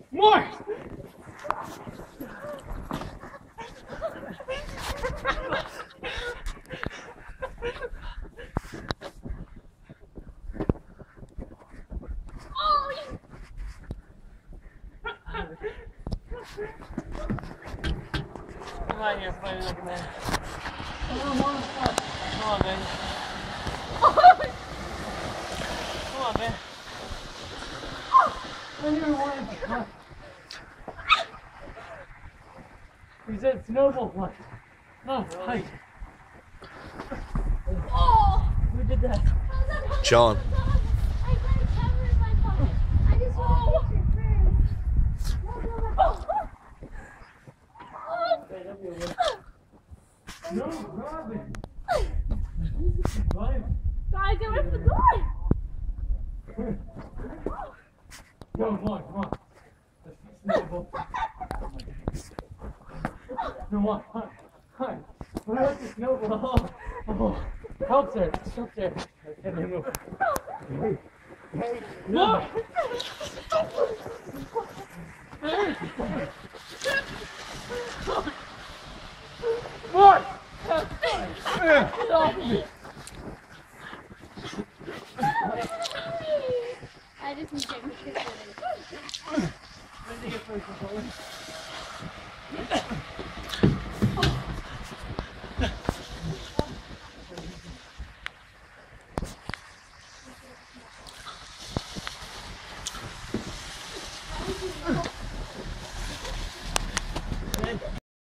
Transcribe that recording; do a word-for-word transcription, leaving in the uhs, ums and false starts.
More! Come on here, funny looking man. Come on, come on, man. Come on, man. I never wanted to come. He said snowball fight. Oh, fight. Oh! Who did that? John. I got a camera in my pocket. I just want to watch it first. No, Robin. Guys, get away from the door. Go, come on, come on. Snowball. Come on, come on. Come on. What about the snowball? Oh, oh. Help there, help there. Can they move? Hey, hey, no!